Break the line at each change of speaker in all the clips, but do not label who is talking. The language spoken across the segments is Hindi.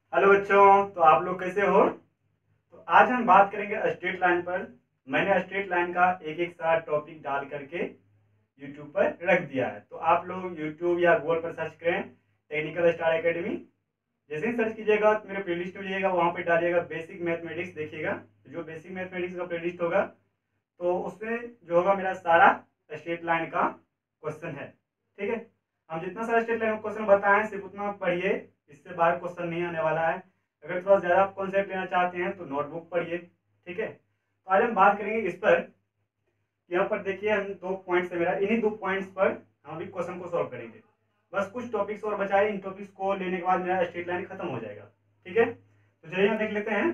हेलो बच्चों, तो आप लोग कैसे हो। तो आज हम बात करेंगे स्ट्रेट लाइन पर। मैंने स्ट्रेट लाइन का एक एक साथ टॉपिक डाल करके यूट्यूब पर रख दिया है। तो आप लोग यूट्यूब या गूगल पर सर्च करें टेक्निकल स्टार एकेडमी। जैसे ही सर्च कीजिएगा तो मेरे प्लेलिस्ट में जाइएगा, वहाँ पे डालिएगा बेसिक मैथमेटिक्स, देखिएगा तो जो बेसिक मैथमेटिक्स का प्लेलिस्ट होगा तो उसमें जो होगा मेरा सारा स्ट्रेट लाइन का क्वेश्चन है। ठीक है, हम जितना सारा स्ट्रेट लाइन क्वेश्चन बताएं सिर्फ उतना पढ़िए, इससे बाहर क्वेश्चन नहीं आने वाला है। अगर थोड़ा ज़्यादा कॉन्सेप्ट लेना चाहते हैं तो नोटबुक पढ़िए। ठीक है, तो आज हम बात करेंगे इस पर। यहाँ पर देखिए हम दो पॉइंट्स है मेरा, इन्हीं दो पॉइंट्स पर हम अभी क्वेश्चन को सॉल्व करेंगे। बस कुछ टॉपिक्स और बचाए, इन टॉपिक्स को लेने के बाद मेरा स्ट्रेट लाइन खत्म हो जाएगा। ठीक है, तो चलिए हम देख लेते हैं।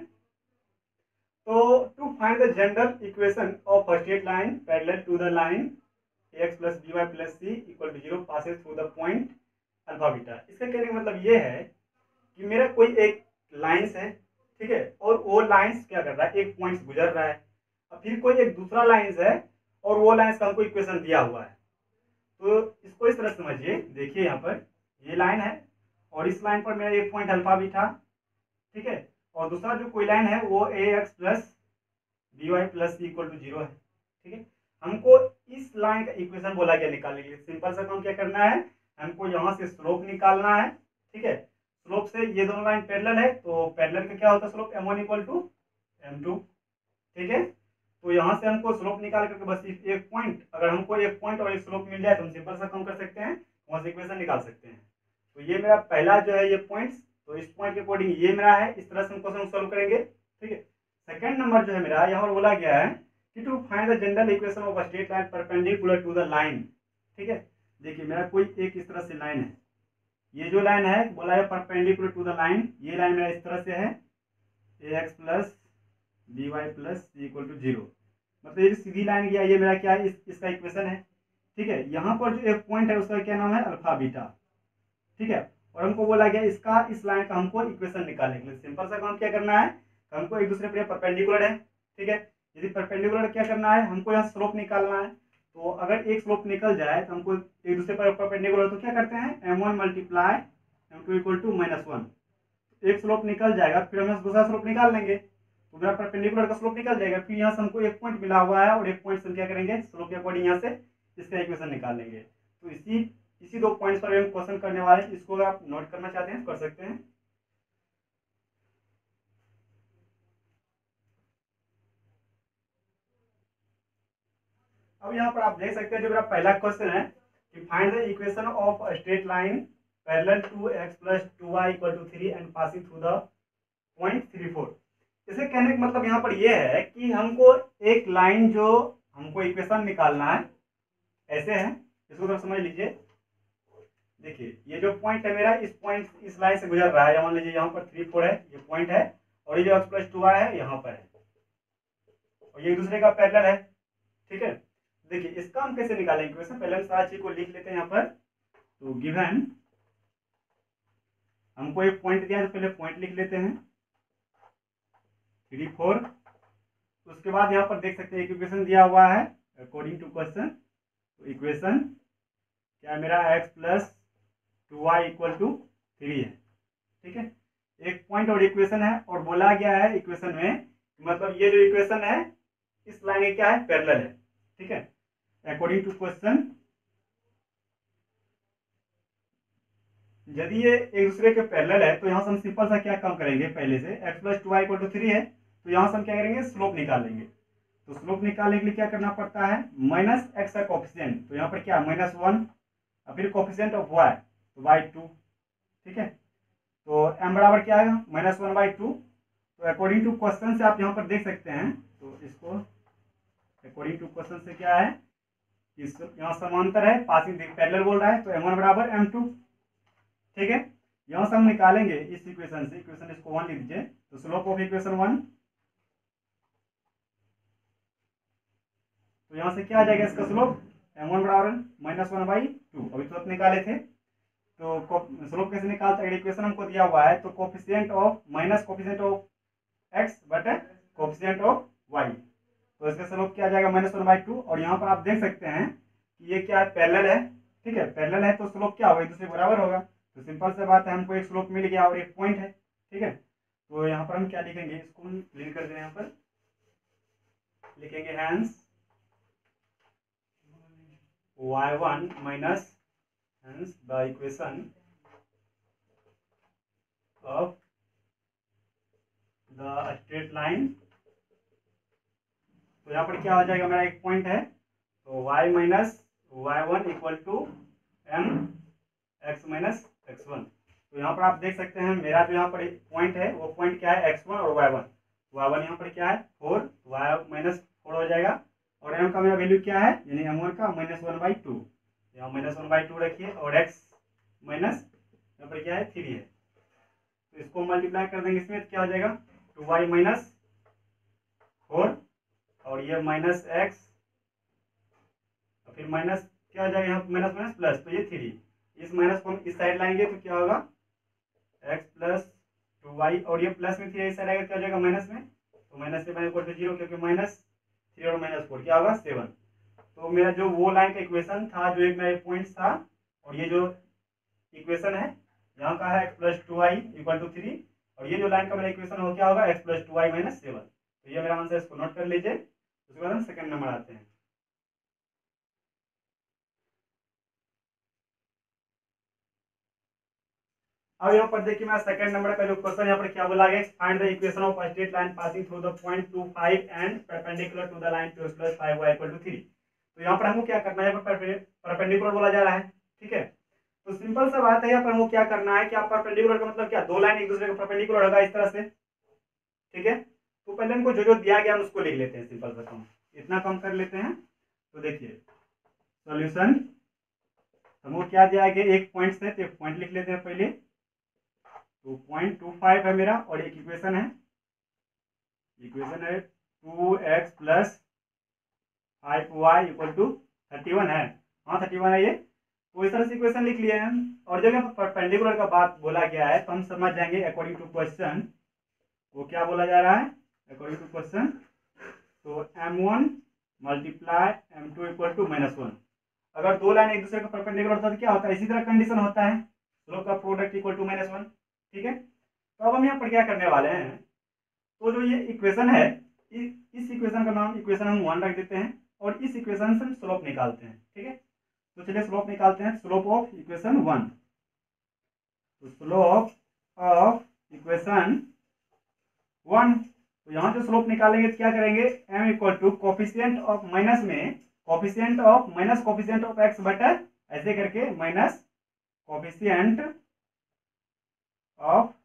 तो to find the general equation of a straight line parallel to the line ax plus by plus c equal to 0 passes through the point alpha beta. इसका कहने का मतलब ये है कि मेरा कोई एक लाइंस है, ठीक है, और वो लाइंस क्या कर रहा है, एक पॉइंट गुजर रहा है। अब फिर कोई एक दूसरा लाइंस है और वो लाइंस का हमको इक्वेशन दिया हुआ है। तो इसको इस तरह समझिए, देखिए यहाँ पर ये लाइन है और इस लाइन पर मेरा एक पॉइंट अल्फा भी था। ठीक है, और दूसरा जो कोई लाइन है वो a x plus b y plus c equal to 0 है। ठीक है, हमको इस लाइन का इक्वेशन बोला गया निकालने के लिए। सिंपल सा काम क्या करना है, हमको यहाँ से स्लोप निकालना है। ठीक है, स्लोप से ये दोनों लाइन पैरेलल है तो पैरेलल का क्या होता है slope, m1 equal to m2। ठीक है, तो यहाँ से हमको स्लोप निकाल करके बस एक पॉइंट, अगर हमको एक पॉइंट और एक स्लोप मिल जाए तो हम सिंपल सा काम कर सकते हैं, वहाँ से इक्वेशन निकाल सकते हैं। तो ये मेरा पहला जो है ये पॉइंट्स, तो इस पॉइंट के अकॉर्डिंग ये मेरा है, इस तरह से हम क्वेश्चन सॉल्व करेंगे। ठीक है, सेकंड नंबर जो है मेरा, यहाँ पर बोला गया है कि to find the general equation of a straight line perpendicular to the line. ठीक है, देखिए मेरा कोई एक इस तरह से लाइन है, ये जो लाइन है बोला है परपेंडिकुलर टू द लाइन, ये लाइन मेरा इस तरह से है a x plus b y plus c equal to 0। मतलब ये सीधी लाइन गया, ये मेरा क्या है, इसका इक्वेशन है। ठीक है, यहाँ पर जो एक पॉइंट है उसका क्या नाम है, अल्फा बीटा। ठीक है, और हमको बोला गया इसका इस लाइन का हमको इक्वेशन निकालने के लिए सिंपल सा काम क्या करना है, हमको एक दूसरे पर परपेंडिकुलर है। ठीक है, यदि परपेंडिकुलर क्या करना है, हमको यहाँ स्लोप निकालना है। तो अगर एक स्लोप निकल जाए तो हमको एक दूसरे पर परपेंडिकुलर, तो क्या करते हैं m1 multiply m2 equal to -1। एक स्लोप निकल जाएगा फिर हम दूसरा स्लोप निकाल लेंगे, तो मेरा परपेंडिकुलर का स्लोप निकल जाएगा। फिर यहाँ से हमको एक पॉइंट मिला हुआ है और एक पॉइंट से हम क्या करेंगे, स्लोप के अकॉर्डिंग यहाँ से इसका इक्वेशन निकाल लेंगे। तो इसी इसी दो पॉइंट्स पर हम क्वेश्चन करने वाले हैं। इसको अगर आप नोट करना चाहते हैं तो कर सकते हैं। अब यहाँ पर आप देख सकते हैं जो मेरा पहला क्वेश्चन है कि find the equation of a straight line parallel to x plus 2y equal to 3 and passing through the point 34। इसे कहने का मतलब यहाँ पर यह है कि हमको एक लाइन जो हमको इक्वेशन निकालना है ऐसे है, इसको थोड़ा समझ लीजिए। देखिए ये जो पॉइंट है मेरा, इस पॉइंट इस लाइन से गुजर रहा है, मान लीजिए यहाँ पर 3 4 है, ये पॉइंट है, और ये जो x प्लस 2y है यहाँ पर है, और ये एक दूसरे का पैरेलल है। ठीक है, देखिए इसका हम कैसे निकालेंगे इक्वेशन, पहले हम सारी चीज को लिख लेते हैं यहाँ पर। तो गिवन हमको एक पॉइंट दिया है तो पहले पॉइंट लिख लेते हैं 3 4। उसके बाद यहाँ पर देख सकते हैं इक्वेशन दिया हुआ है अकॉर्डिंग टू क्वेश्चन। तो इक्वेशन क्या है मेरा, x plus 2y equal to 3 है। ठीक है, एक पॉइंट और इक्वेशन है, और बोला गया है इक्वेशन में मतलब ये जो इक्वेशन है इस लाइन के क्या है, पैरेलल है। ठीक है, अकॉर्डिंग टू क्वेश्चन यदि ये एक दूसरे के पैरेलल है तो यहाँ से हम सिंपल सा क्या काम करेंगे, पहले से x plus 2y equal to 3 है तो यहाँ से हम क्या करेंगे, स्लोप निकालेंगे। तो स्लोप निकालने के लिए क्या करना पड़ता है, माइनस एक्स का कोफिशिएंट, तो यहाँ पर क्या -1 और फिर कोफिशिएंट ऑफ y तो y2। ठीक है, तो m बराबर क्या आएगा, -1/2। तो अकॉर्डिंग टू क्वेश्चन से आप यहाँ पर देख सकते हैं, तो इसको अकॉर्डिंग टू क्वेश्चन से क्या है, इस यहाँ समांतर है, पासिंग पैरेलल बोल रहा है, तो m1 बराबर m2। ठीक है, यहाँ से हम निकालेंगे इस इक्वेशन से, इक्वेशन इसको 1 लिख दीजिए, तो स्लोप ऑफ इक्वेशन 1, तो यहाँ से क्या आ जाएगा इसका स्लोप, m1 बराबर -1/2। अभी तो निकाले थे, तो स्लोप कैसे निकालते हैं, इक्वेशन हमको दिया हुआ है तो coefficient of minus coefficient of x बटे कोफिशिएंट ऑफ y, तो इसका स्लोप क्या आ जाएगा -1/2। और यहाँ पर आप देख सकते हैं कि ये क्या है, पैरेलल है। ठीक है, पैरेलल है तो स्लोप क्या होगा, एक दूसरे बराबर होगा। तो सिंपल सा बात है, हमको एक स्लोप मिल गया और एक पॉइंट है। ठीक है। तो यहाँ पर हम क्या लिखेंगे, इसको हम क्लियर कर दें, यहाँ पर लिखेंगे hence y1 minus hence the equation of the straight line. तो यहाँ पर क्या हो जाएगा, मेरा एक पॉइंट है, तो y minus y1 equal to m x minus x1। तो यहाँ पर आप देख सकते हैं मेरा जो यहाँ पर पॉइंट है वो पॉइंट क्या है, x1 और y1 यहाँ पर क्या है 4, y माइनस 4 हो जाएगा, और m का मेरा वैल्यू क्या है, यानी m1 का -1/2, यहाँ -1/2 रखिए, और x माइनस यहाँ पर क्या है 3 है, तो इसको मल्टीप्लाई कर देंगे, इसमें क्या हो जाएगा 2y माइनस 4, और ये माइनस x, और फिर माइनस क्या हो जाएगा यहाँ माइनस माइनस प्लस, तो ये 3, इस माइनस को हम इस साइड लाएंगे तो क्या होगा x प्लस 2y, और ये प्लस में 3 इस साइड आएगा क्या हो जाएगा माइनस में, तो माइनस से माइनस इक्वल टू 0, क्योंकि -3 और -4 क्या होगा 7। तो मेरा जो वो लाइन का इक्वेशन था, जो एक मेरा पॉइंट था, और ये जो इक्वेशन है यहाँ का है x plus 2y equal to 3, और ये जो लाइन का मेरा इक्वेशन हो क्या होगा x प्लस 2y माइनस 7। तो ये मेरा आंसर, इसको नोट कर लीजिए। उसके बाद हम सेकंड नंबर आते हैं। अब यहाँ पर देखिए मेरा सेकंड नंबर का जो क्वेश्चन यहाँ पर क्या बोला गया, find the equation of a straight line passing through the point 2 5 and perpendicular to the line 2 plus 5y equal to 3। तो यहाँ पर हमको क्या करना है, यहाँ पर परपेंडिकुलर बोला जा रहा है, ठीक है। तो सिंपल सा बात है, यहाँ पर हमको क्या करना है कि आप परपेंडिकुलर का मतलब क्या, दो लाइन एक दूसरे के परपेंडिकुलर होगा इस तरह से, ठीक है। तो पहले हमको जो जो दिया गया हम उसको लिख लेते हैं, सिंपल सा कम, इतना कम कर लेते हैं। तो देखिए सॉल्यूशन हमको क्या दिया गया, एक पॉइंट से, तो एक पॉइंट लिख लेते हैं पहले, तो 0.25 है मेरा, और एक इक्वेशन है 2x plus 5y equal to 31 है, हाँ 31 है ये। तो इस तरह से इक्वेशन लिख लिए हम, और जब यहाँ पर परपेंडिकुलर का बात बोला गया है तो हम समझ जाएंगे अकॉर्डिंग टू क्वेश्चन वो क्या बोला जा रहा है, अकॉर्डिंग टू क्वेश्चन। तो m1 multiply m2 equal to -1। अगर दो लाइन एक दूसरे का परपेंडिकुलर होता है तो क्या होता है, इसी तरह कंडीशन होता है, स्लोप का प्रोडक्ट इक्वल टू -1, ठीक है। तो अब हम यहाँ पर क्या करने वाले हैं, तो जो ये इक्वेशन है, इस इक्वेशन का नाम इक्वेशन हम 1 रख देते हैं, और इस इक्वेशन से हम स्लोप निकालते हैं, ठीक है। तो चलिए स्लोप निकालते हैं, स्लोप ऑफ इक्वेशन 1। तो स्लोप ऑफ इक्वेशन 1, तो यहाँ से स्लोप निकालेंगे तो क्या करेंगे, m equal to coefficient of minus में coefficient of minus coefficient of x बटा, ऐसे करके minus coefficient of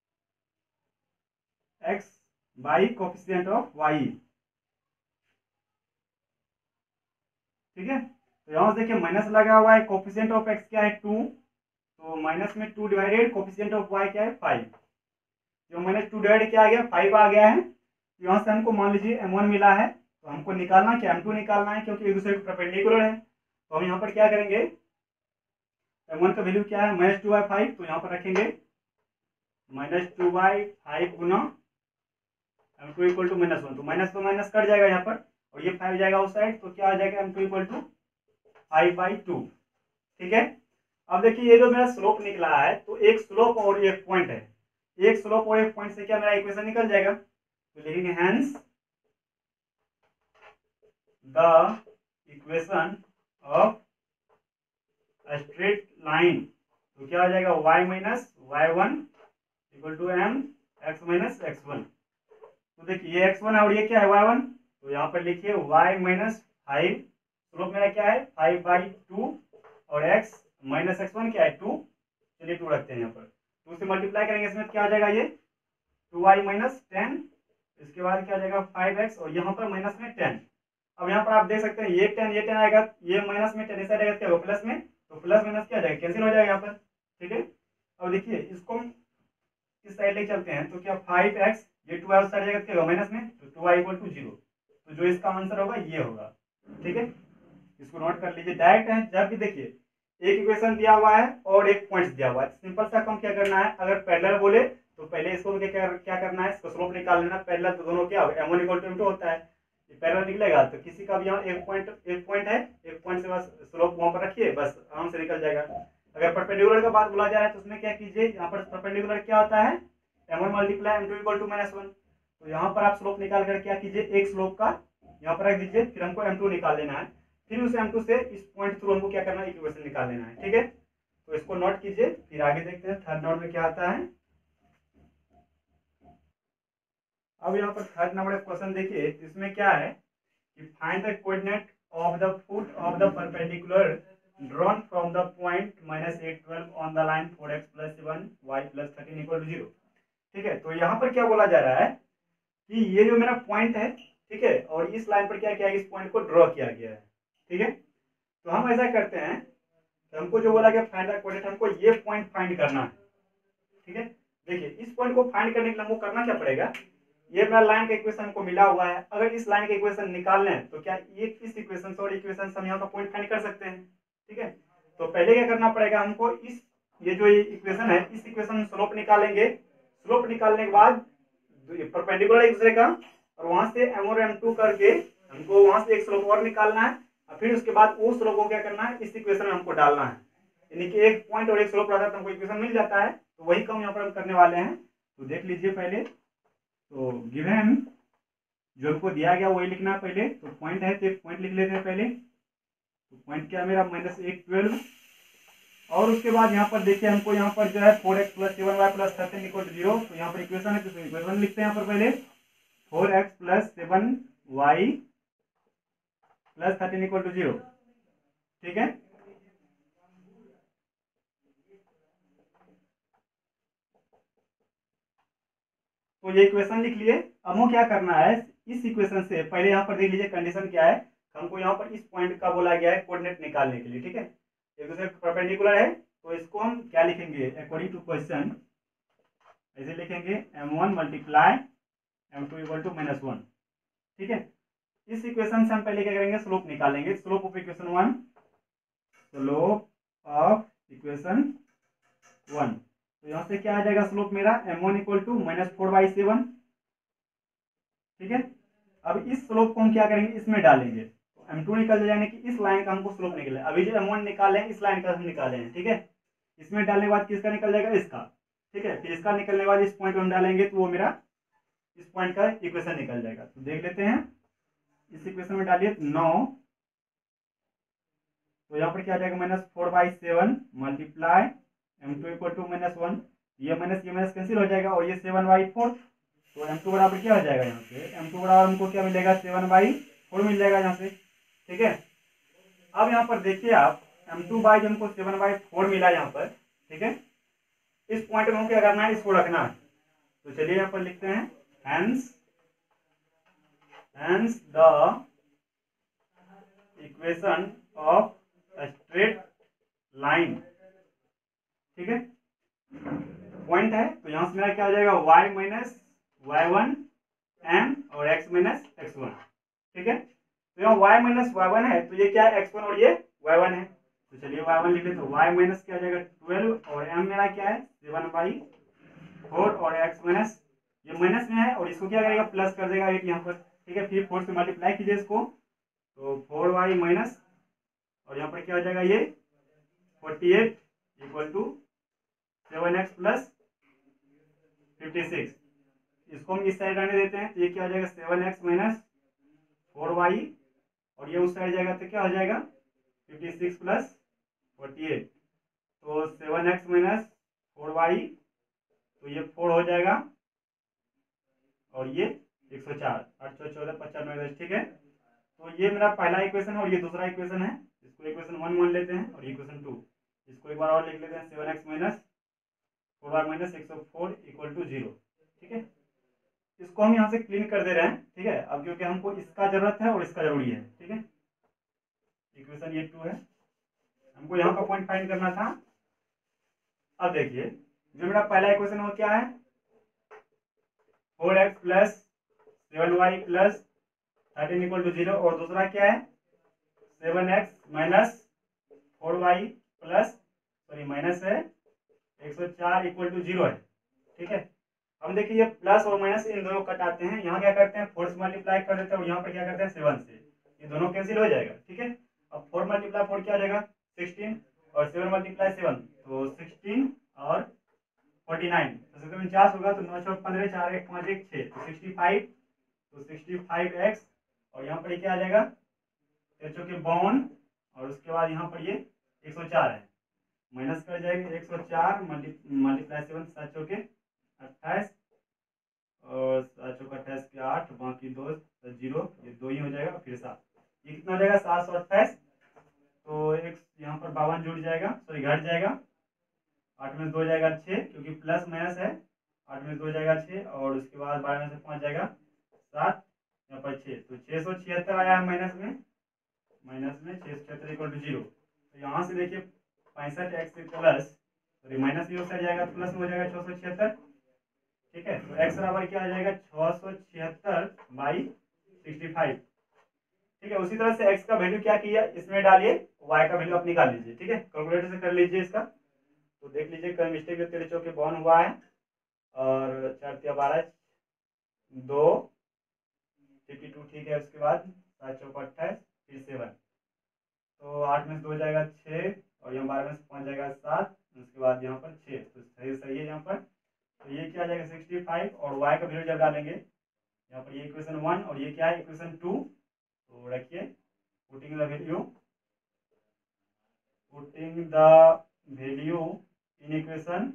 x by coefficient of y, ठीक है। तो यहाँ से देखिए माइनस लगा हुआ है, कोफिशिएंट ऑफ x क्या है 2, तो माइनस में 2 डिवाइडेड कोफिशिएंट ऑफ y क्या है 5, जो माइनस 2 डिवाइड क्या आ गया 5 आ गया है। यहाँ से हमको मान लीजिए m1 मिला है, तो हमको निकालना क्या m2 निकालना है, क्योंकि एक दूसरे के परपेंडिकुलर है। तो हम यहाँ पर क्या करेंगे, m1 का वैल्यू क्या है -2/5, तो यहाँ पर रखेंगे -2/5 गुना m2 इक्वल टू -1, तो माइनस तो माइनस कट जाएगा यहाँ पर, और ये 5 जाएगा उस साइड, तो क्या आ जाएगा m2 इक्वल टू 5/2, ठीक है। अब देखिए ये जो मेरा स्लोप निकला है, तो एक स्लोप और एक पॉइंट है, एक स्लोप और एक पॉइंट से क्या मेरा इक्वेशन निकल जाएगा। तो लिखेंगे hence the equation of straight line, तो क्या हो जाएगा y minus y1 equal to m x minus x1। तो देखिए ये x1 है और ये क्या है y1, तो यहाँ पर लिखिए y माइनस 5, स्लोप मेरा क्या है 5/2, और x माइनस x1 क्या है 2, चलिए 2 रखते हैं यहाँ पर, 2 से मल्टीप्लाई करेंगे, इसमें क्या आ जाएगा ये 2y माइनस 10, इसके बाद क्या आ जाएगा 5x, और यहाँ पर माइनस में 10। अब यहाँ पर आप देख सकते हैं ये 10 आएगा, ये माइनस में 10 इस साइड आएगा, क्या होगा प्लस में, तो प्लस माइनस क्या आ जाएगा कैंसिल हो जाएगा यहाँ पर, ठीक है। अब देखिए इसको इस साइड लेके चलते हैं, तो क्या 5x, ये 2 उस साइड जाएगा क्या होगा माइनस में, तो 2y इक्वल टू 0। तो जो इसका आंसर होगा ये होगा, ठीक है। इसको नोट कर लीजिए, डायरेक्ट है। जब भी देखिए एक इक्वेशन दिया हुआ है और एक पॉइंट दिया हुआ है, सिंपल सा काम क्या करना है, अगर पैरेलल बोले तो पहले इसको क्या करना है, इसको स्लोप निकाल लेना। पैरेलल तो दोनों क्या होगा m1 इक्वल टू m2 होता है, ये पैरेलल निकलेगा, तो किसी का भी यहाँ एक पॉइंट है, एक पॉइंट से बस स्लोप वहां पर रखिए, बस आराम से निकल जाएगा। अगर परपेंडिकुलर का बात बोला जा रहा है तो उसमें क्या कीजिए, यहाँ पर परपेंडिकुलर क्या होता है, m1 multiply m2 equal to -1। तो यहाँ पर आप स्लोप निकाल कर क्या कीजिए, एक स्लोप का यहाँ पर रख दीजिए, फिर हमको m2 निकाल लेना है, फिर उस m2 से इस पॉइंट थ्रू हमको क्या करना है, इक्वेशन निकाल लेना है। ठीक है, तो इसको नोट कीजिए, फिर आगे देखते हैं थर्ड नंबर में क्या आता है। अब यहाँ पर थर्ड नंबर क्वेश्चन देखिए, इसमें क्या है कि find the coordinate of the foot of the perpendicular drawn from the point -8 12 on the line 4x + 7 y + 13 = 0। ठीक है, तो यहाँ पर क्या बोला जा रहा है कि ये जो मेरा पॉइंट है, ठीक है, और इस लाइन पर क्या किया गया, इस पॉइंट को ड्रॉ किया गया है। ठीक है, तो हम ऐसा करते हैं कि हमको जो बोला गया फाइंड द कोऑर्डिनेट, हमको ये पॉइंट फाइंड करना है। ठीक है, देखिए इस पॉइंट को फाइंड करने के लिए हमको करना क्या पड़ेगा, ये मेरा लाइन का इक्वेशन हमको मिला हुआ है, अगर इस लाइन का इक्वेशन निकाल लें तो क्या ये इस इक्वेशन से और इक्वेशन से हम यहाँ का पॉइंट फाइंड कर सकते हैं। ठीक है, तो पहले क्या करना पड़ेगा हमको, इस ये जो इक्वेशन है, इस इक्वेशन में स्लोप निकालेंगे, स्लोप निकालने के बाद परपेंडिकुलर एक दूसरे का, और वहां से m और m2 करके हमको वहां से एक स्लोप और निकालना है, और फिर उसके बाद उस स्लोप को क्या करना है, इस इक्वेशन में हमको डालना है। यानी कि एक पॉइंट और एक स्लोप रहता है तो हमको इक्वेशन मिल जाता है। तो वही काम यहाँ पर हम करने वाले हैं, तो देख लीजिए पहले। तो गिवन जो हमको दिया गया वही लिखना है पहले, तो पॉइंट है तो पॉइंट लिख लेते हैं पहले। तो पॉइंट क्या मेरा -8 12, और उसके बाद यहाँ पर देखिए हमको यहाँ पर जो है 4x + 7y + 13 = 0। तो यहाँ पर इक्वेशन है तो इक्वेशन लिखते हैं यहाँ पर पहले, 4x + 7y + 13 = 0। ठीक है, तो ये इक्वेशन लिख लिए। अब हमको क्या करना है, इस इक्वेशन से पहले यहाँ पर देख लीजिए कंडीशन क्या है, हमको यहाँ पर इस पॉइंट का बोला गया है कोऑर्डिनेट निकालने के लिए। ठीक है, एक दूसरे परपेंडिकुलर है, तो इसको हम क्या लिखेंगे, अकॉर्डिंग टू क्वेश्चन ऐसे लिखेंगे m1 multiply m2 equal to -1। ठीक है, इस इक्वेशन से हम पहले क्या करेंगे, स्लोप निकालेंगे। Slope of equation 1, slope of equation 1, तो यहाँ से क्या आ जाएगा स्लोप मेरा, m1 इक्वल टू -4/7। ठीक है, अब इस स्लोप को हम क्या करेंगे, इसमें डालेंगे, तो m2 निकल जाएगा, यानी कि इस लाइन का हमको स्लोप निकले। अभी जो m1 निकाले हैं, इस लाइन का हम निकाले हैं। ठीक है, इसमें डालने के बाद किसका निकल जाएगा, इसका। ठीक है, फिर इसका निकलने के बाद इस पॉइंट में हम डालेंगे, तो वो मेरा इस पॉइंट का इक्वेशन निकल जाएगा। तो देख लेते हैं, इस इक्वेशन में डालिए 9, तो यहाँ पर क्या आ जाएगा, -4/7 मल्टीप्लाई m2 इक्वल टू -1, ये माइनस कैंसिल हो जाएगा, और ये 7/4, तो m2 बराबर क्या हो जाएगा, यहाँ से m2 बराबर हमको क्या मिलेगा, 7/4 मिल जाएगा यहाँ से। ठीक है, अब यहाँ पर देखिए आप, m2 बाई जो हमको 7/4 मिला यहाँ पर। ठीक है, इस पॉइंट में हमको क्या करना है, इसको रखना है। तो चलिए यहाँ पर लिखते हैं, hence the equation of straight line. ठीक है, पॉइंट है, तो यहाँ से मेरा क्या हो जाएगा, y - y1 m और x - x1। ठीक है, तो यहाँ y - y1 है, तो ये क्या है, x1 और ये y1 है। तो चलिए y1 लिख लेते, तो y माइनस क्या हो जाएगा 12, और m मेरा क्या है 7/4, और x ये माइनस में है, और इसको क्या करेगा, प्लस कर देगा 8 यहाँ पर। ठीक है, फिर 4 से मल्टीप्लाई कीजिए इसको, तो 4y माइनस, और यहाँ पर क्या हो जाएगा, ये 48 इक्वल टू 7x + 56। इसको हम इस साइड आने देते हैं, तो ये क्या हो जाएगा, 7x - 4y, और ये उस साइड जाएगा तो क्या हो जाएगा, 56 + 48, तो 7x - 4y, तो ये 4 हो जाएगा, और ये 104, 8 14 55 10। ठीक है, तो ये मेरा पहला इक्वेशन है, और ये दूसरा इक्वेशन है, इसको इक्वेशन 1 मान लेते हैं, और इक्वेशन 2 इसको एक बार और लिख लेते हैं, 7x - 4y - 104 इक्वल टू 0। ठीक है, इसको हम यहाँ से क्लीन कर दे रहे हैं। ठीक है, अब क्योंकि हमको इसका जरूरत है और इसका जरूरी है। ठीक है, इक्वेशन ये 2 है, हमको यहाँ का पॉइंट फाइंड करना था। अब देखिए, जो मेरा पहला इक्वेशन वो क्या है, 4x + 7y + 13 इक्वल टू 0, और दूसरा क्या है, 7x - 4y प्लस माइनस है 104 इक्वल टू 0 है। ठीक है, हम देखिए ये प्लस और माइनस इन दोनों कट आते हैं, यहाँ क्या करते हैं 4 से मल्टीप्लाई कर देते हैं, और यहाँ पर क्या करते हैं 7 से, ये दोनों कैंसिल हो जाएगा। ठीक है, अब 4 × 4 क्या हो जाएगा 16, और 7 × 7 तो 16 और 49, तो 149 होगा तो 9 6 15 4 1 5 1 6 तो 65, तो 65x और यहाँ पर ये क्या आ जाएगा 52 और उसके बाद यहाँ पर ये 104 है, माइनस कर जाएंगे 104 मल्टीप्लाई 7 7 चौके 28 और 7 चौके 28 के 8 बाकी 2 0, ये 2 ही हो जाएगा, फिर 7, ये कितना हो जाएगा 728। तो एक यहाँ पर 52 जुड़ जाएगा, सॉरी घट जाएगा, 8 में 2 जाएगा 6 क्योंकि प्लस माइनस है, 8 में 2 जाएगा 6 और उसके बाद 12 में से 5 जाएगा 7, यहाँ पर 6, तो 676 आया है माइनस में 676 इक्वल टू 0। तो यहाँ से देखिए 65x प्लस, सॉरी माइनस भी उतर जाएगा, प्लस में हो जाएगा 676, ठीक है। तो x बराबर क्या आ जाएगा 676 बाई 65, ठीक है। उसी तरह से x का वैल्यू क्या किया इसमें डालिए, y का वैल्यू आप निकाल लीजिए, ठीक है, कैलकुलेटर से कर लीजिए इसका। तो देख लीजिए कहीं मिस्टेक 13 चौके 52 हुआ है और 4 तिया 12 2 52, ठीक है। उसके बाद 7 चौका 28 फिर 7, तो 8 में से 2 जाएगा 6 और यहाँ 12 में से 5 जाएगा 7, उसके बाद यहाँ पर 6, तो सही है यहाँ पर। तो ये क्या आ जाएगा 65 और y का वैल्यू जब डालेंगे यहाँ पर, ये इक्वेशन 1 और ये क्या है इक्वेशन 2, तो रखिए putting the value in equation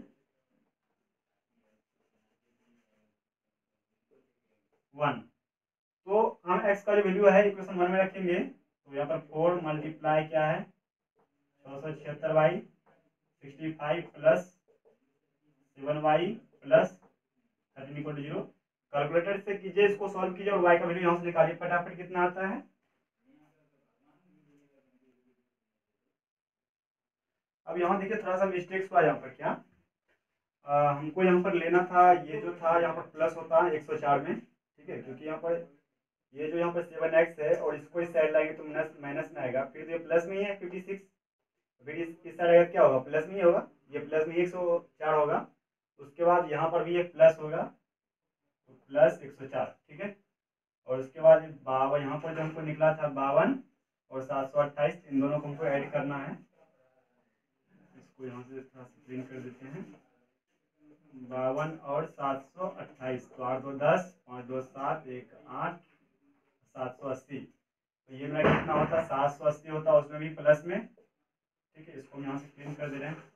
1। तो हम x का जो वैल्यू है इक्वेशन 1 में रखेंगे, तो यहाँ पर 4 मल्टीप्लाई क्या है 676 by 65 plus 7y plus 13 equal to 0। Calculator से कीजिए, इसको सॉल्व कीजिए और y का वैल्यू यहाँ से निकालिए फटाफट, कितना आता है। अब यहाँ देखिए थोड़ा सा मिस्टेक्स हुआ यहाँ पर, क्या हमको यहाँ पर लेना था, ये जो था यहाँ पर प्लस होता है 104 में, ठीक है, क्योंकि यहाँ पर ये जो यहाँ पर 7x है और इसको इस साइड लाएंगे तो माइनस में आएगा, फिर ये प्लस में ही है 56, फिर इस साइड आएगा क्या होगा प्लस में ही होगा, ये प्लस में 104 होगा, उसके बाद यहाँ पर भी ये प्लस होगा तो प्लस 104, ठीक है। और उसके बाद 52 यहाँ पर जो हमको निकला था 52 और 728, इन दोनों को हमको ऐड करना है, इसको यहाँ से थोड़ा सा प्रिंट कर देते हैं, 52 और 728, तो 8 2 10 5 2 7 1 8 780, तो ये मेरा कितना होता है 780 होता है, उसमें भी प्लस में, ठीक है। इसको हम यहाँ से प्रिंट कर दे रहे हैं,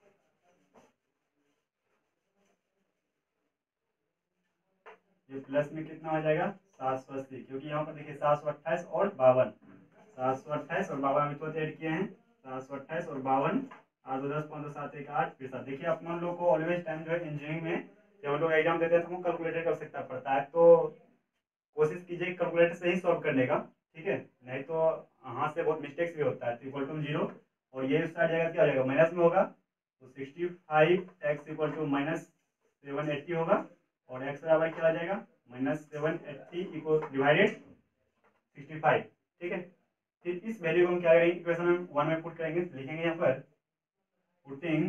ये प्लस में कितना हो जाएगा 780, क्योंकि यहाँ पर देखिए 728 और 52, 728 और 52 में तो ऐड किए हैं, 728 और 52, 8 2 10 5 2 7 1 8 फिर 7। देखिए अपन लोग को ऑलवेज टाइम जो है इंजीनियरिंग में जब हम लोग एग्जाम देते हैं तो हम कैलकुलेटर कर सकता पड़ता है, तो कोशिश कीजिए कैलकुलेटर से ही सॉल्व करने का, ठीक है, नहीं तो हाथ से बहुत मिस्टेक्स भी होता है। तो इक्वल टू 0 और ये उस साइड जाएगा क्या हो जाएगा माइनस में होगा, तो 65x इक्वल टू माइनस 780 होगा और x बराबर क्या आ जाएगा माइनस 780 इक्वल डिवाइडेड 65, ठीक है। फिर इस वैल्यू को हम क्या करेंगे इक्वेशन 1 में पुट करेंगे, लिखेंगे यहाँ पर putting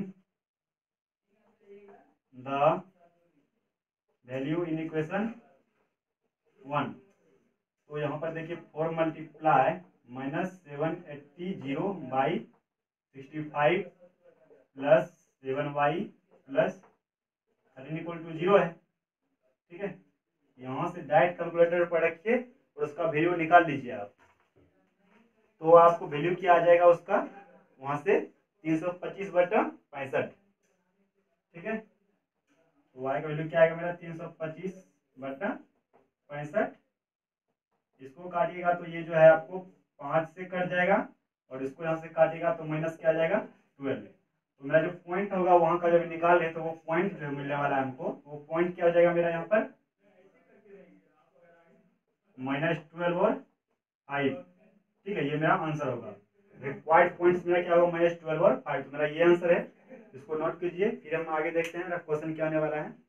the value in equation 1। तो यहाँ पर देखिए 4 multiply minus 780 by 65 plus 7y plus 13 equal to 0 है, ठीक है। यहाँ से डायरेक्ट कैलकुलेटर पर रखिए और उसका वैल्यू निकाल लीजिए आप, तो आपको वैल्यू क्या आ जाएगा उसका वहां से 325/65, ठीक है। तो y का वैल्यू क्या आएगा मेरा 325/65, इसको काटिएगा तो ये जो है आपको 5 से कट जाएगा और इसको यहाँ से काटेगा तो माइनस क्या आ जाएगा 12। तो मेरा जो पॉइंट होगा वहां का जब निकाल रहे तो वो पॉइंट जो मिलने वाला है हमको, वो पॉइंट क्या हो जाएगा मेरा यहाँ पर -12 और 5, ठीक है। ये मेरा आंसर होगा, रिक्वायर्ड पॉइंट्स मेरा क्या होगा -12 और 5, तो मेरा ये आंसर है, इसको नोट कीजिए। फिर हम आगे देखते हैं मेरा क्वेश्चन क्या आने वाला है।